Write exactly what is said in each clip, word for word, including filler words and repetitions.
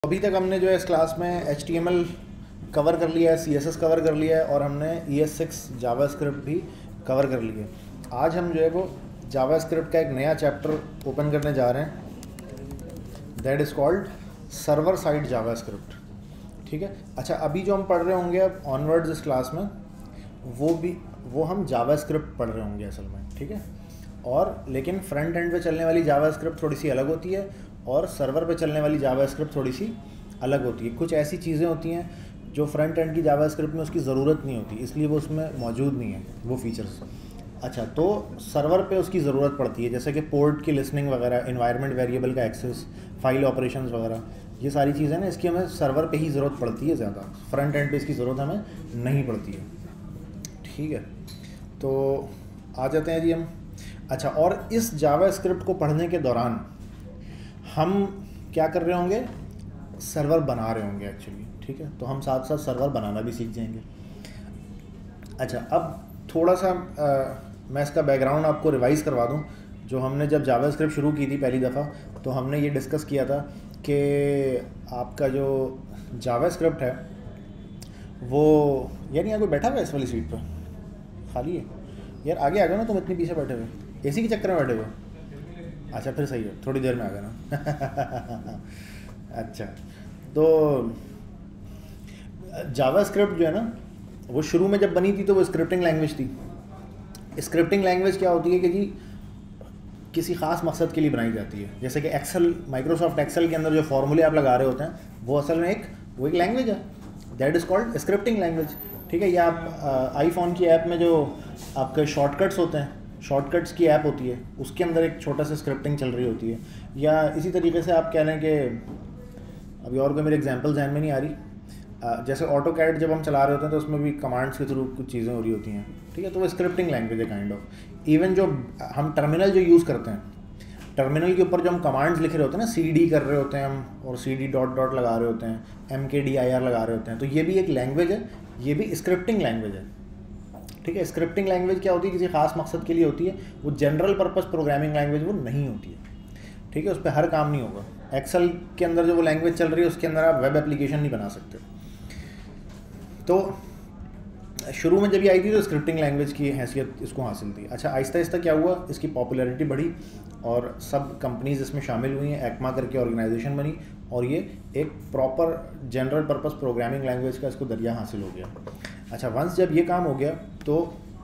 अभी तक हमने जो है इस क्लास में H T M L cover कर लिया है, सी एस एस कवर कर लिया है और हमने ई एस सिक्स जावास्क्रिप्ट भी कवर कर लिया है। आज हम जो है वो जावास्क्रिप्ट का एक नया चैप्टर ओपन करने जा रहे हैं, that is called server side JavaScript. ठीक है। अच्छा, अभी जो हम पढ़ रहे होंगे अब ऑनवर्ड्स इस क्लास में, वो भी वो हम जावास्क्रिप्ट पढ़ रहे होंगे असल में। ठीक है। और लेकिन फ्रंट एंड पे चलने वाली जावास्क्रिप्ट थोड़ी सी अलग होती है और सर्वर पे चलने वाली जावास्क्रिप्ट थोड़ी सी अलग होती है। कुछ ऐसी चीज़ें होती हैं जो फ्रंट एंड की जावास्क्रिप्ट में उसकी ज़रूरत नहीं होती, इसलिए वो उसमें मौजूद नहीं है वो फीचर्स। अच्छा, तो सर्वर पे उसकी ज़रूरत पड़ती है, जैसे कि पोर्ट की लिसनिंग वगैरह, एनवायरनमेंट वेरिएबल का एक्सेस, फाइल ऑपरेशंस वगैरह, ये सारी चीज़ें ना, इसकी हमें सर्वर पे ही ज़रूरत पड़ती है ज़्यादा, फ्रंट एंड पे इसकी ज़रूरत हमें नहीं पड़ती है। ठीक है, तो आ जाते हैं जी हम। अच्छा, और इस जावास्क्रिप्ट को पढ़ने के दौरान हम क्या कर रहे होंगे, सर्वर बना रहे होंगे एक्चुअली। ठीक है, तो हम साथ साथ सर्वर बनाना भी सीख जाएंगे। अच्छा, अब थोड़ा सा आ, मैं इसका बैकग्राउंड आपको रिवाइज़ करवा दूं। जो हमने जब जावास्क्रिप्ट शुरू की थी पहली दफ़ा, तो हमने ये डिस्कस किया था कि आपका जो जावास्क्रिप्ट है वो, यार यहाँ कोई बैठा हुआ है इस वाली सीट पर, खाली है यार, आगे आ गए ना तुम, इतनी पीछे बैठे हुए, एसी के चक्कर में बैठे हुए। अच्छा, फिर सही है, थोड़ी देर में आ गए ना। अच्छा, तो जावास्क्रिप्ट जो है ना, वो शुरू में जब बनी थी तो वो स्क्रिप्टिंग लैंग्वेज थी। स्क्रिप्टिंग लैंग्वेज क्या होती है कि जी किसी ख़ास मकसद के लिए बनाई जाती है। जैसे कि एक्सेल, माइक्रोसॉफ्ट एक्सेल के अंदर जो फॉर्मूले आप लगा रहे होते हैं, वो असल में एक वो एक लैंग्वेज है, that is called scripting language. ठीक है। या आप आईफोन की ऐप में जो आपके शॉर्टकट्स होते हैं, शॉर्टकट्स की ऐप होती है, उसके अंदर एक छोटा सा स्क्रिप्टिंग चल रही होती है। या इसी तरीके से आप कह लें कि अभी और कोई मेरे एग्जांपल ध्यान में नहीं आ रही, जैसे ऑटो कैड जब हम चला रहे होते हैं तो उसमें भी कमांड्स के थ्रू कुछ चीज़ें हो रही होती हैं। ठीक है, तो वो स्क्रिप्टिंग लैंग्वेज है काइंड ऑफ। इवन जो हम टर्मिनल जो यूज़ करते हैं, टर्मिनल के ऊपर जो हम कमांड्स लिख रहे होते हैं ना, सी डी कर रहे होते हैं हम, और सी डी डॉट डॉट लगा रहे होते हैं, एम के डी आई आर लगा रहे होते हैं, तो ये भी एक लैंग्वेज है, ये भी स्क्रिप्टिंग लैंग्वेज है। ठीक है। स्क्रिप्टिंग लैंग्वेज क्या होती है, किसी खास मकसद के लिए होती है, वो जनरल पर्पस प्रोग्रामिंग लैंग्वेज वो नहीं होती है। ठीक है, उस पर हर काम नहीं होगा। एक्सेल के अंदर जो वो लैंग्वेज चल रही है उसके अंदर आप वेब एप्लीकेशन नहीं बना सकते। तो शुरू में जब ये आई थी तो स्क्रिप्टिंग लैंग्वेज की हैसियत इसको हासिल थी। अच्छा, आहिस्ता आहिस्ता क्या हुआ, इसकी पॉपुलैरिटी बढ़ी और सब कंपनीज इसमें शामिल हुई हैं, एक्मा करके ऑर्गेनाइजेशन बनी, और ये एक proper general purpose programming language का इसको दर्जा हासिल हो गया। अच्छा, वंस जब ये काम हो गया तो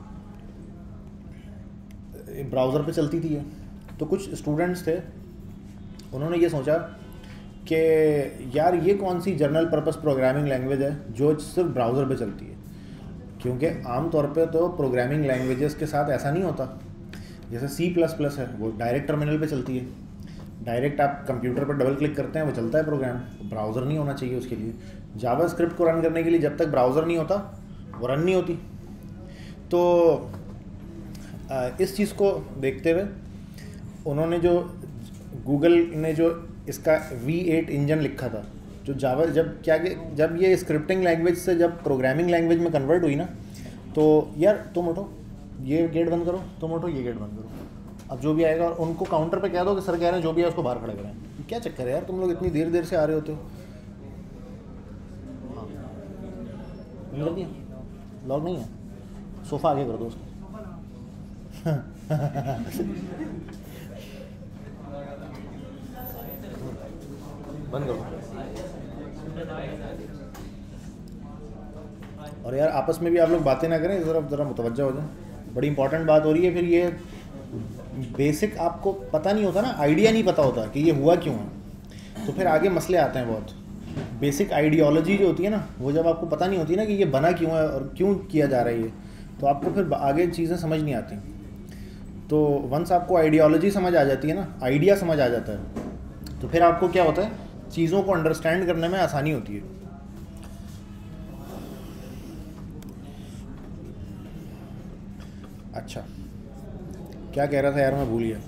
ब्राउज़र पे चलती थी ये, तो कुछ स्टूडेंट्स थे, उन्होंने ये सोचा कि यार ये कौन सी जनरल पर्पस प्रोग्रामिंग लैंग्वेज है जो सिर्फ ब्राउज़र पे चलती है, क्योंकि आम तौर पे तो प्रोग्रामिंग लैंग्वेजेस के साथ ऐसा नहीं होता। जैसे सी प्लस प्लस है, वो डायरेक्ट टर्मिनल पे चलती है, डायरेक्ट आप कंप्यूटर पर डबल क्लिक करते हैं वो चलता है प्रोग्राम, ब्राउज़र नहीं होना चाहिए उसके लिए। जावास्क्रिप्ट को रन करने के लिए जब तक ब्राउज़र नहीं होता वो रन नहीं होती। तो इस चीज़ को देखते हुए उन्होंने जो गूगल ने जो इसका वी एट इंजन लिखा था, जो जावा जब क्या जब ये स्क्रिप्टिंग लैंग्वेज से जब प्रोग्रामिंग लैंग्वेज में कन्वर्ट हुई ना, तो यार तुम उठो, ये गेट बंद करो, तुम उठो, ये गेट बंद करो, अब जो भी आएगा, और उनको काउंटर पे कह दो कि सर कह रहे हैं जो भी है उसको बाहर खड़ा करें। क्या चक्कर है यार, तुम लोग इतनी देर देर से आ रहे होते हो। हाँ, लॉक नहीं है, सोफ़ा आगे कर दो उसको। बंद करो। और यार आपस में भी आप लोग बातें ना करें, ज़रा ज़रा मुतवज्जा हो जाए, बड़ी इंपॉर्टेंट बात हो रही है। फिर ये बेसिक आपको पता नहीं होता ना, आइडिया नहीं पता होता कि ये हुआ क्यों है, तो फिर आगे मसले आते हैं बहुत। बेसिक आइडियोलॉजी जो होती है ना, वो जब आपको पता नहीं होती ना कि ये बना क्यों है और क्यों किया जा रहा है ये, तो आपको फिर आगे चीज़ें समझ नहीं आती। तो वंस आपको आइडियोलॉजी समझ आ जाती है ना, आइडिया समझ आ जाता है, तो फिर आपको क्या होता है, चीज़ों को अंडरस्टैंड करने में आसानी होती है। अच्छा, क्या कह रहा था यार, मैं भूल गया।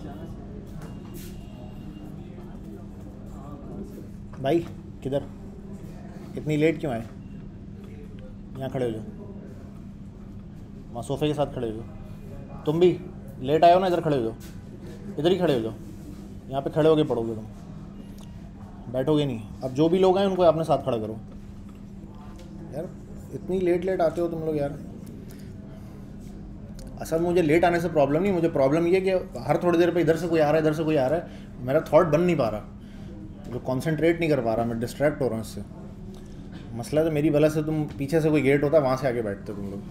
भाई किधर, इतनी लेट क्यों आए? यहाँ खड़े हो जाओ, वहाँ सोफे के साथ खड़े हो जाओ। तुम भी लेट आए हो ना, इधर खड़े हो जाओ, इधर ही खड़े हो जाओ, यहाँ पे खड़े होके पढ़ोगे तुम। बैठोगे नहीं। अब जो भी लोग हैं उनको अपने साथ खड़ा करो। यार इतनी लेट लेट आते हो तुम लोग यार। असल मुझे लेट आने से प्रॉब्लम नहीं, मुझे प्रॉब्लम ये कि हर थोड़ी देर पे इधर से कोई आ रहा है इधर से कोई आ रहा है, मेरा थॉट बन नहीं पा रहा, जो कॉन्सेंट्रेट नहीं कर पा रहा, मैं डिस्ट्रैक्ट हो रहा हूँ इससे। मसला तो मेरी वजह से, तुम पीछे से कोई गेट होता है वहाँ से आके बैठते तुम लोग।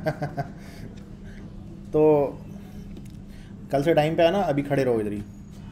तो कल से टाइम पे आना, अभी खड़े रहो इधर ही।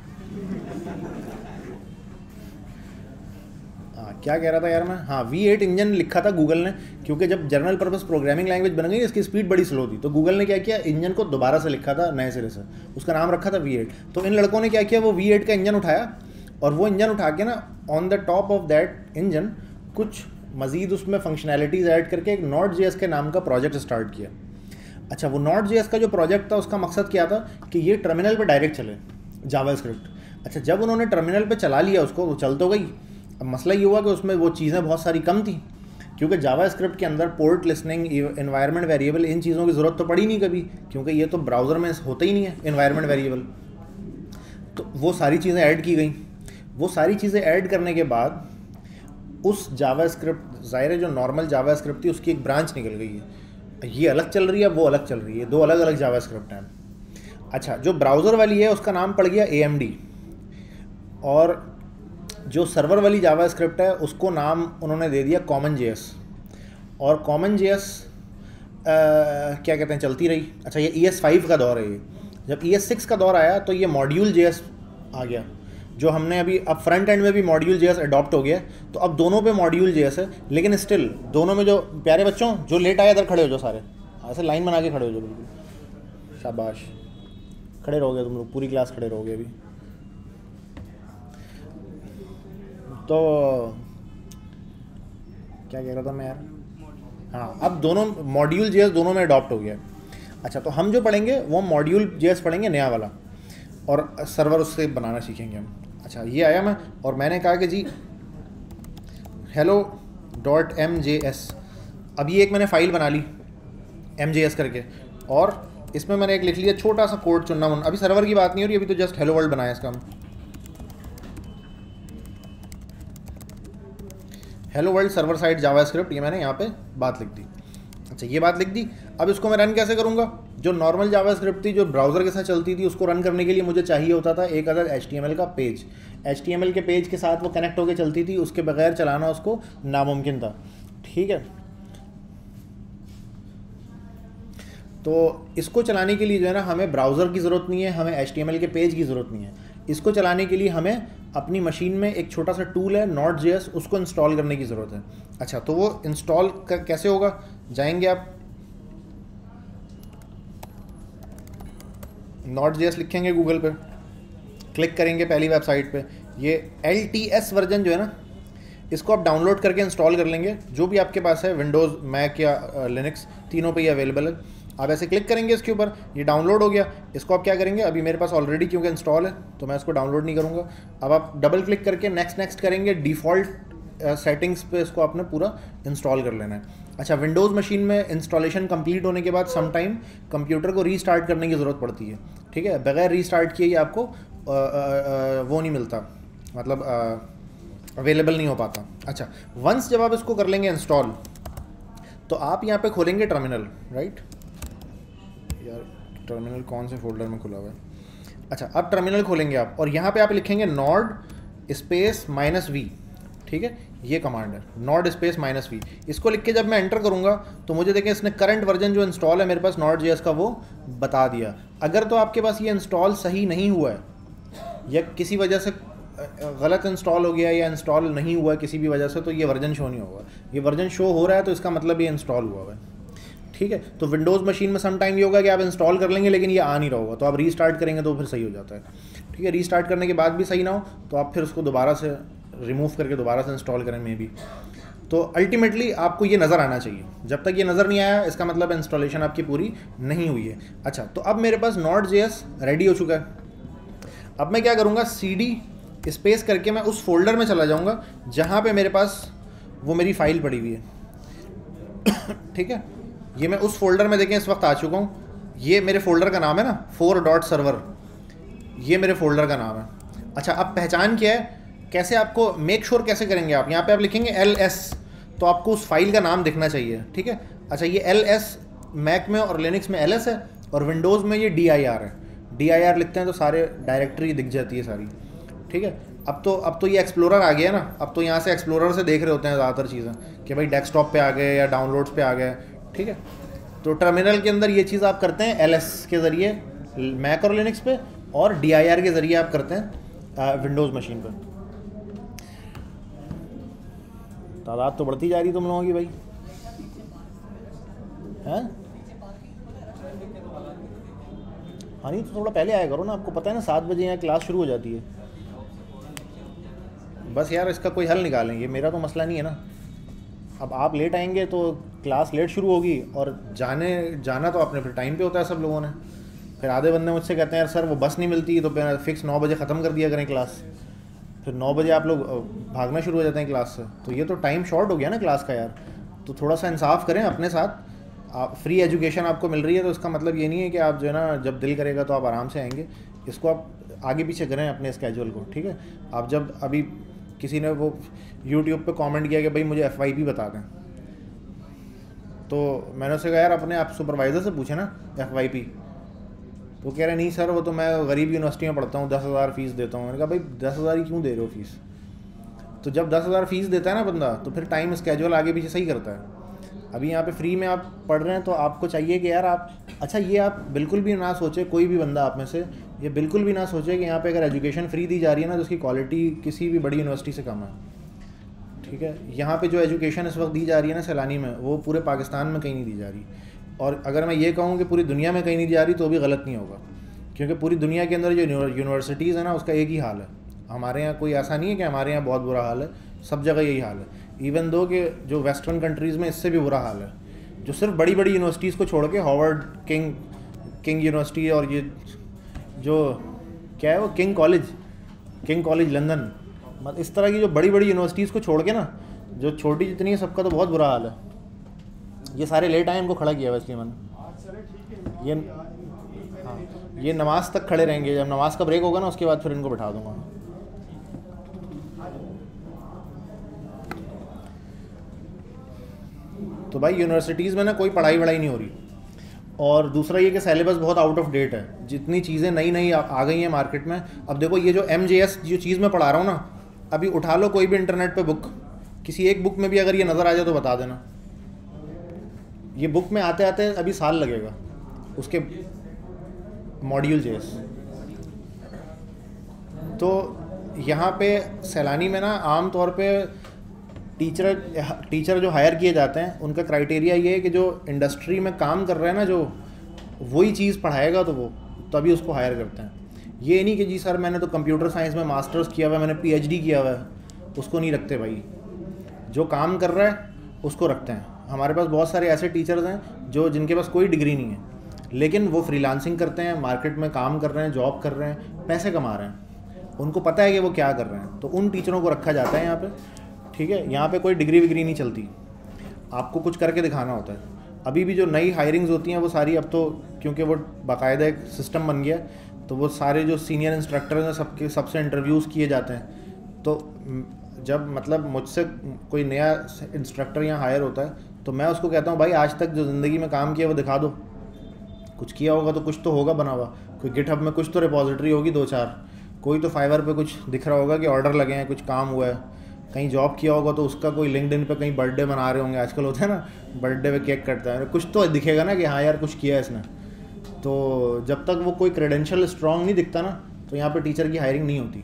हाँ क्या कह रहा था यार मैं, हाँ वी एट इंजन लिखा था गूगल ने, क्योंकि जब जनरल पर्पस प्रोग्रामिंग लैंग्वेज बन गई इसकी स्पीड बड़ी स्लो थी, तो गूगल ने क्या किया, इंजन को दोबारा से लिखा था नए सिरे से, उसका नाम रखा था वी एट। तो इन लड़कों ने क्या किया, वो वी एट का इंजन उठाया और वो इंजन उठा के ना on the top of that engine कुछ मज़ीद उसमें फंक्शनैलिटीज़ ऐड करके एक नॉट जे एस के नाम का प्रोजेक्ट स्टार्ट किया। अच्छा, वो नॉट जे एस का जो प्रोजेक्ट था उसका मकसद क्या था कि ये टर्मिनल पे डायरेक्ट चले जावास्क्रिप्ट। अच्छा, जब उन्होंने टर्मिनल पे चला लिया उसको, वो चल तो गई। अब मसला ये हुआ कि उसमें वो चीज़ें बहुत सारी कम थी, क्योंकि जावास्क्रिप्ट के अंदर पोर्ट लिसनिंग, एनवायरनमेंट वेरिएबल, इन चीज़ों की ज़रूरत तो पड़ी नहीं कभी, क्योंकि ये तो ब्राउज़र में होता ही नहीं है एनवायरनमेंट वेरिएबल। तो वो सारी चीज़ें ऐड की गई। वो सारी चीज़ें ऐड करने के बाद उस जावास्क्रिप्ट, ज़ाहिर है जो नॉर्मल जावास्क्रिप्ट थी उसकी एक ब्रांच निकल गई है, ये अलग चल रही है, वो अलग चल रही है, दो अलग अलग जावास्क्रिप्ट हैं। अच्छा, जो ब्राउज़र वाली है उसका नाम पड़ गया ए एम डी, और जो सर्वर वाली जावास्क्रिप्ट है उसको नाम उन्होंने दे दिया कॉमन जे एस। और कॉमन जे एस क्या कहते हैं, चलती रही। अच्छा, ये ई एस फाइव का दौर है। ये जब ई एस सिक्स का दौर आया तो ये मॉड्यूल जे एस आ गया, जो हमने अभी, अब फ्रंट एंड में भी मॉड्यूल जे एस अडॉप्ट हो गया, तो अब दोनों पे मॉड्यूल जे एस है। लेकिन स्टिल दोनों में, जो प्यारे बच्चों जो लेट आए इधर खड़े हो जाओ सारे, ऐसे लाइन बना के खड़े हो जाओ बिल्कुल, शाबाश, खड़े रहोगे तुम लोग, पूरी क्लास खड़े रहोगे अभी। तो क्या कह रहा था मैं यार, हाँ, अब दोनों मॉड्यूल जे एस दोनों में अडॉप्ट हो गया। अच्छा, तो हम जो पढ़ेंगे वो मॉड्यूल जे एस पढ़ेंगे नया वाला, और सर्वर उससे बनाना सीखेंगे हम। अच्छा, ये आया मैं, और मैंने कहा कि जी hello dot M J S, अब ये एक मैंने फ़ाइल बना ली एम जे एस करके, और इसमें मैंने एक लिख लिया छोटा सा कोड चुनना मुन, अभी सर्वर की बात नहीं हो रही, अभी तो जस्ट हेलो वर्ल्ड बनाया इसका हम, hello world server side JavaScript, ये मैंने यहाँ पे बात लिख दी। अच्छा, ये बात लिख दी। अब इसको मैं रन कैसे करूँगा, जो नॉर्मल जावास्क्रिप्ट थी जो ब्राउज़र के साथ चलती थी, उसको रन करने के लिए मुझे चाहिए होता था एक other H T M L का page. H T M L के पेज के साथ वो कनेक्ट होकर चलती थी, उसके बगैर चलाना उसको नामुमकिन था। ठीक है, तो इसको चलाने के लिए जो है ना, हमें ब्राउज़र की ज़रूरत नहीं है, हमें एच टी एम एल के पेज की ज़रूरत नहीं है। इसको चलाने के लिए हमें अपनी मशीन में एक छोटा सा टूल है नॉट जे एस, उसको इंस्टॉल करने की ज़रूरत है। अच्छा, तो वो इंस्टॉल कर कैसे होगा, जाएंगे आप नॉट जे एस लिखेंगे गूगल पे, क्लिक करेंगे पहली वेबसाइट पे, ये एल टी एस वर्जन जो है ना, इसको आप डाउनलोड करके इंस्टॉल कर लेंगे, जो भी आपके पास है, विंडोज़, मैक या लिनक्स, तीनों पे ये अवेलेबल है। आप ऐसे क्लिक करेंगे इसके ऊपर, ये डाउनलोड हो गया। इसको आप क्या करेंगे, अभी मेरे पास ऑलरेडी क्योंकि इंस्टॉल है तो मैं इसको डाउनलोड नहीं करूँगा। अब आप डबल क्लिक करके नेक्स्ट नेक्स्ट करेंगे, डिफ़ॉल्ट सेटिंग्स पे इसको आपने पूरा इंस्टॉल कर लेना है। अच्छा, विंडोज़ मशीन में इंस्टॉलेशन कंप्लीट होने के बाद सम टाइम कंप्यूटर को रीस्टार्ट करने की ज़रूरत पड़ती है। ठीक है, बगैर रीस्टार्ट किए आपको आ, आ, आ, वो नहीं मिलता, मतलब अवेलेबल नहीं हो पाता। अच्छा, वंस जब आप इसको कर लेंगे इंस्टॉल, तो आप यहाँ पे खोलेंगे टर्मिनल, राइट यार, टर्मिनल कौन से फोल्डर में खुला हुआ है। अच्छा, अब टर्मिनल खोलेंगे आप, और यहाँ पे आप लिखेंगे नॉड स्पेस माइनस वी। ठीक है, ये कमांड है नॉड स्पेस माइनस वी। इसको लिख के जब मैं एंटर करूँगा तो मुझे देखें इसने करंट वर्जन जो इंस्टॉल है मेरे पास नॉट जे एस का वो बता दिया। अगर तो आपके पास ये इंस्टॉल सही नहीं हुआ है, या किसी वजह से गलत इंस्टॉल हो गया, या इंस्टॉल नहीं हुआ किसी भी वजह से, तो ये वर्जन शो नहीं होगा। ये वर्जन शो हो रहा है तो इसका मतलब ये इंस्टॉल हुआ है। ठीक है, तो विंडोज़ मशीन में सम टाइम ये होगा कि आप इंस्टॉल कर लेंगे लेकिन ये आ नहीं रहा होगा, तो आप रीस्टार्ट करेंगे तो फिर सही हो जाता है। ठीक है, रीस्टार्ट करने के बाद भी सही ना हो तो आप फिर उसको दोबारा से रिमूव करके दोबारा से इंस्टॉल करें मे बी। तो अल्टीमेटली आपको ये नज़र आना चाहिए, जब तक ये नज़र नहीं आया इसका मतलब इंस्टॉलेशन आपकी पूरी नहीं हुई है। अच्छा, तो अब मेरे पास नॉट जे एस रेडी हो चुका है। अब मैं क्या करूँगा, सी डी स्पेस करके मैं उस फोल्डर में चला जाऊँगा जहाँ पे मेरे पास वो मेरी फ़ाइल पड़ी हुई है। ठीक है, ये मैं उस फोल्डर में देखें इस वक्त आ चुका हूँ। ये मेरे फोल्डर का नाम है ना, फोर डॉट सर्वर, ये मेरे फोल्डर का नाम है। अच्छा, अब पहचान क्या है, कैसे आपको मेक श्योर कैसे करेंगे आप, यहाँ पे आप लिखेंगे एल एस, तो आपको उस फाइल का नाम दिखना चाहिए, ठीक है। अच्छा, ये एल एस मैक में और लिनक्स में एल एस है, और विंडोज़ में ये डी आई आर है। डी आई आर लिखते हैं तो सारे डायरेक्टरी दिख जाती है सारी, ठीक है। अब तो अब तो ये एक्सप्लोरर आ गया ना, अब तो यहाँ से एक्सप्लोरर से देख रहे होते हैं ज़्यादातर चीज़ें कि भाई डेस्कटॉप पे आ गए या डाउनलोड्स पे आ गए, ठीक है। तो टर्मिनल के अंदर ये चीज़ आप करते हैं एल एस के ज़रिए मैक और लिनक्स पे, और डी आई आर के ज़रिए आप करते हैं विंडोज़ मशीन पर। तादाद तो बढ़ती जा रही तुम लोगों की भाई, हैं? हाँ नहीं, तो थोड़ा पहले आया करो ना, आपको पता है ना सात बजे यहाँ क्लास शुरू हो जाती है। बस यार इसका कोई हल निकालेंगे, मेरा तो मसला नहीं है ना। अब आप लेट आएंगे तो क्लास लेट शुरू होगी, और जाने जाना तो अपने फिर टाइम पे होता है सब लोगों ने। फिर आधे बंदे मुझसे कहते हैं यार सर वो बस नहीं मिलती, तो फिर फिक्स नौ बजे ख़त्म कर दिया करें क्लास, फिर नौ बजे आप लोग भागना शुरू हो जाते हैं क्लास से, तो ये तो टाइम शॉर्ट हो गया ना क्लास का यार। तो थोड़ा सा इंसाफ करें अपने साथ। आप फ्री एजुकेशन आपको मिल रही है, तो इसका मतलब ये नहीं है कि आप जो है ना जब दिल करेगा तो आप आराम से आएंगे। इसको आप आगे पीछे करें अपने स्केड्यूल को, ठीक है। आप जब अभी किसी ने वो यूट्यूब पे कमेंट किया कि भाई मुझे एफ वाई पी बता दें, तो मैंने उससे कहा यार अपने आप सुपरवाइज़र से पूछे ना एफ वाई पी। तो कह रहे नहीं सर वो तो मैं गरीब यूनिवर्सिटी में पढ़ता हूँ, दस हज़ार फ़ीस देता हूँ। मैंने कहा भाई दस हज़ार ही क्यों दे रहे हो फीस? तो जब दस हज़ार फ़ीस देता है ना बंदा, तो फिर टाइम स्केड्यूल आगे पीछे सही करता है। अभी यहाँ पे फ्री में आप पढ़ रहे हैं, तो आपको चाहिए कि यार आप, अच्छा ये आप बिल्कुल भी ना सोचे, कोई भी बंदा आप में से ये बिल्कुल भी ना सोचे कि यहाँ पे अगर एजुकेशन फ्री दी जा रही है ना, तो उसकी क्वालिटी किसी भी बड़ी यूनिवर्सिटी से कम है, ठीक है। यहाँ पे जो एजुकेशन इस वक्त दी जा रही है ना सैलानी में, वो पूरे पाकिस्तान में कहीं नहीं दी जा रही। और अगर मैं ये कहूँ कि पूरी दुनिया में कहीं नहीं दी जा रही, तो भी गलत नहीं होगा, क्योंकि पूरी दुनिया के अंदर जो यूनिवर्सिटीज़ है ना, उसका एक ही हाल है। हमारे यहाँ कोई ऐसा नहीं है कि हमारे यहाँ बहुत बुरा हाल है, सब जगह यही हाल है। इवन दो कि जो वेस्टर्न कंट्रीज़ में इससे भी बुरा हाल है, जो सिर्फ बड़ी बड़ी यूनिवर्सिटीज़ को छोड़ के हार्वर्ड, किंग किंग यूनिवर्सिटी, और ये जो क्या है वो King College King College London, मतलब इस तरह की जो बड़ी बड़ी यूनिवर्सिटीज़ को छोड़ के ना, जो छोटी जितनी है सबका तो बहुत बुरा हाल है। ये सारे लेट आए, इनको खड़ा किया वैसे मैंने। ये हाँ, ये नमाज तक खड़े रहेंगे, जब नमाज का ब्रेक होगा ना उसके बाद फिर इनको बैठा दूंगा। तो भाई यूनिवर्सिटीज़ में ना कोई पढ़ाई वढ़ाई नहीं हो रही, और दूसरा ये कि सिलेबस बहुत आउट ऑफ डेट है। जितनी चीज़ें नई नई आ गई हैं मार्केट में, अब देखो ये जो एम जे एस जो चीज़ मैं पढ़ा रहा हूँ ना, अभी उठा लो कोई भी इंटरनेट पे बुक, किसी एक बुक में भी अगर ये नज़र आ जाए तो बता देना। ये बुक में आते आते अभी साल लगेगा उसके मॉड्यूल जेस। तो यहाँ पे सैलानी में ना आम तौर पे टीचर टीचर जो हायर किए जाते हैं, उनका क्राइटेरिया ये है कि जो इंडस्ट्री में काम कर रहे हैं ना, जो वही चीज़ पढ़ाएगा तो वो तभी उसको हायर करते हैं। ये नहीं कि जी सर मैंने तो कंप्यूटर साइंस में मास्टर्स किया हुआ है, मैंने पी एच डी किया हुआ है, उसको नहीं रखते भाई। जो काम कर रहा है उसको रखते हैं। हमारे पास बहुत सारे ऐसे टीचर्स हैं जो जिनके पास कोई डिग्री नहीं है, लेकिन वो फ्रीलांसिंग करते हैं, मार्केट में काम कर रहे हैं, जॉब कर रहे हैं, पैसे कमा रहे हैं, उनको पता है कि वो क्या कर रहे हैं, तो उन टीचरों को रखा जाता है यहाँ पे, ठीक है। यहाँ पे कोई डिग्री विग्री नहीं चलती, आपको कुछ करके दिखाना होता है। अभी भी जो नई हायरिंग्स होती हैं वो सारी अब तो, क्योंकि वो बाकायदा एक सिस्टम बन गया, तो वो सारे जो सीनियर इंस्ट्रक्टर्स हैं सबके सबसे इंटरव्यूज़ किए जाते हैं। तो जब मतलब मुझसे कोई नया इंस्ट्रक्टर यहाँ हायर होता है, तो मैं उसको कहता हूँ भाई आज तक जो ज़िंदगी में काम किया वो दिखा दो, कुछ किया होगा तो कुछ तो होगा बना हुआ, कोई गिटहब में कुछ तो रिपॉजिटरी होगी दो चार, कोई तो फाइवर पे कुछ दिख रहा होगा कि ऑर्डर लगे हैं, कुछ काम हुआ है, कहीं जॉब किया होगा तो उसका कोई लिंक्डइन पे कहीं बर्थडे मना रहे होंगे, आजकल होता है ना बर्थडे पे केक कटता है, कुछ तो दिखेगा ना कि हाँ यार कुछ किया है इसने। तो जब तक वो कोई क्रेडेंशियल स्ट्रॉन्ग नहीं दिखता ना, तो यहाँ पे टीचर की हायरिंग नहीं होती।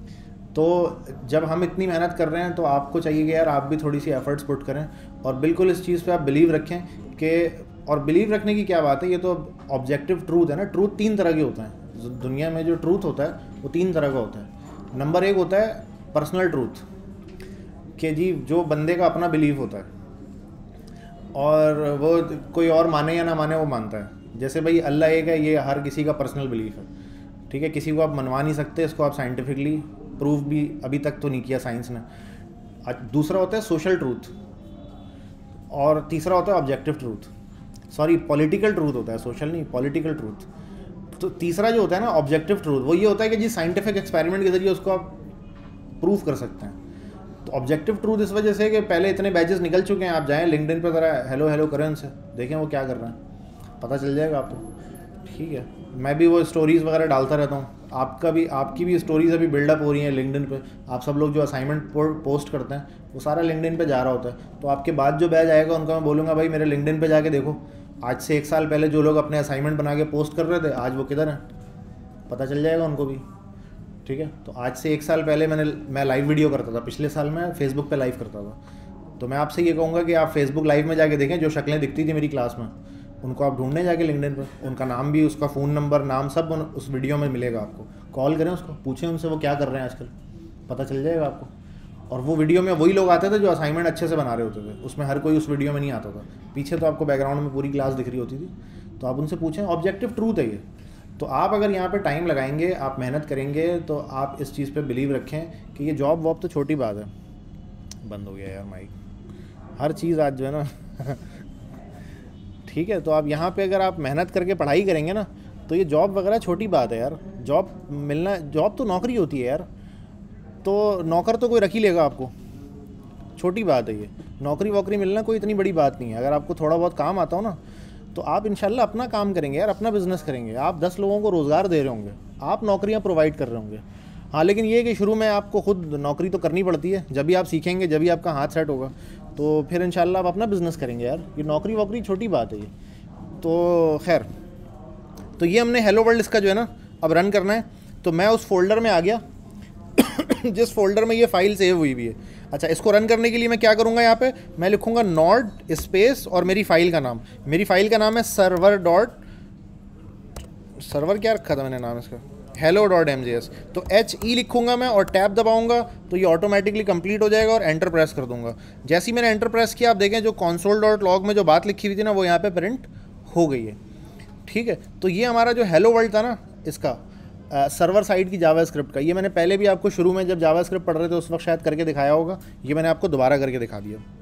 तो जब हम इतनी मेहनत कर रहे हैं तो आपको चाहिए कि यार आप भी थोड़ी सी एफर्ट्स पुट करें, और बिल्कुल इस चीज़ पे आप बिलीव रखें कि, और बिलीव रखने की क्या बात है, ये तो ऑब्जेक्टिव ट्रूथ है ना। ट्रूथ तीन तरह के होते हैं दुनिया में, जो ट्रूथ होता है वो तीन तरह का होता है। नंबर एक होता है पर्सनल ट्रूथ, कि जी जो बंदे का अपना बिलीव होता है, और वो कोई और माने या ना माने वो मानता है। जैसे भाई अल्लाह एक है, ये हर किसी का पर्सनल बिलीफ है, ठीक है, किसी को आप मनवा नहीं सकते, इसको आप साइंटिफिकली प्रूव भी अभी तक तो नहीं किया साइंस ने। दूसरा होता है सोशल ट्रूथ, और तीसरा होता है objective truth, sorry political truth होता है, सोशल नहीं, पॉलिटिकल ट्रूथ। तो तीसरा जो होता है ना ऑब्जेक्टिव ट्रूथ, वो ये होता है कि जी साइंटिफिक एक्सपेरिमेंट के जरिए उसको आप प्रूफ कर सकते हैं। तो ऑब्जेक्टिव ट्रूथ इस वजह से कि पहले इतने बैचेस निकल चुके हैं, आप जाएँ लिंक्डइन पे ज़रा हेलो हेलो करें उनसे, देखें वो क्या कर रहे हैं, पता चल जाएगा आपको। ठीक है, मैं भी वो स्टोरीज़ वगैरह डालता रहता हूँ, आपका भी आपकी भी स्टोरीज़ अभी बिल्डअप हो रही हैं लिंक्डइन पे। आप सब लोग जो असाइनमेंट पोस्ट करते हैं वो सारा लिंक्डइन पे जा रहा होता है। तो आपके बाद जो बैच आएगा उनका मैं बोलूँगा भाई मेरे लिंक्डइन पे जाके देखो, आज से एक साल पहले जो लोग अपने असाइनमेंट बना के पोस्ट कर रहे थे आज वो किधर हैं, पता चल जाएगा उनको भी। ठीक है, तो आज से एक साल पहले मैंने मैं लाइव वीडियो करता था, पिछले साल मैं फेसबुक पे लाइव करता था। तो मैं आपसे ये कहूँगा कि आप फेसबुक लाइव में जाके देखें, जो शक्लें दिखती थी मेरी क्लास में उनको आप ढूंढने जाके लिंक्डइन पे, उनका नाम भी, उसका फ़ोन नंबर, नाम सब उस वीडियो में मिलेगा आपको। कॉल करें उसको, पूछें उनसे वो क्या कर रहे हैं आजकल, पता चल जाएगा आपको। और वो वीडियो में वही लोग आते थे जो असाइनमेंट अच्छे से बना रहे होते थे, उसमें हर कोई उस वीडियो में नहीं आता था। पीछे तो आपको बैकग्राउंड में पूरी क्लास दिख रही होती थी, तो आप उनसे पूछें, ऑब्जेक्टिव ट्रूथ है ये। तो आप अगर यहाँ पे टाइम लगाएंगे, आप मेहनत करेंगे, तो आप इस चीज़ पे बिलीव रखें कि ये जॉब वॉब तो छोटी बात है। बंद हो गया यार माइक, हर चीज़ आज जो है ना ठीक है, तो आप यहाँ पे अगर आप मेहनत करके पढ़ाई करेंगे ना, तो ये जॉब वगैरह छोटी बात है यार। जॉब मिलना, जॉब तो नौकरी होती है यार, तो नौकर तो कोई रख ही लेगा आपको, छोटी बात है ये। नौकरी वोकरी मिलना कोई इतनी बड़ी बात नहीं है। अगर आपको थोड़ा बहुत काम आता हो ना, तो आप इंशाल्लाह अपना काम करेंगे यार, अपना बिजनेस करेंगे, आप दस लोगों को रोज़गार दे रहे होंगे, आप नौकरियां प्रोवाइड कर रहे होंगे। हाँ, लेकिन ये कि शुरू में आपको खुद नौकरी तो करनी पड़ती है, जब भी आप सीखेंगे, जब भी आपका हाथ सेट होगा, तो फिर इंशाल्लाह आप अपना बिजनेस करेंगे यार। ये नौकरी वोकरी छोटी बात है ये। तो खैर, तो ये हमने हेलो वर्ल्ड इसका जो है ना अब रन करना है। तो मैं उस फोल्डर में आ गया जिस फोल्डर में ये फाइल सेव हुई हुई है। अच्छा, इसको रन करने के लिए मैं क्या करूँगा, यहाँ पे मैं लिखूँगा नॉड स्पेस और मेरी फ़ाइल का नाम। मेरी फ़ाइल का नाम है सर्वर डॉट, सर्वर क्या रखा था मैंने नाम इसका, hello dot M J S. तो एच ई लिखूँगा मैं और टैब दबाऊँगा तो ये ऑटोमेटिकली कंप्लीट हो जाएगा, और एंटर प्रेस कर दूँगा। जैसे ही मैंने एंटर प्रेस किया, आप देखें जो कॉन्सोल डॉट लॉग में जो बात लिखी हुई थी ना, वो यहाँ पर प्रिंट हो गई है। ठीक है, तो ये हमारा जो हेलो वर्ल्ड था ना, इसका सर्वर साइड की जावा स्क्रिप्ट का, ये मैंने पहले भी आपको शुरू में जब जावा स्क्रिप्ट पढ़ रहे थे उस वक्त शायद करके दिखाया होगा, ये मैंने आपको दोबारा करके दिखा दिया।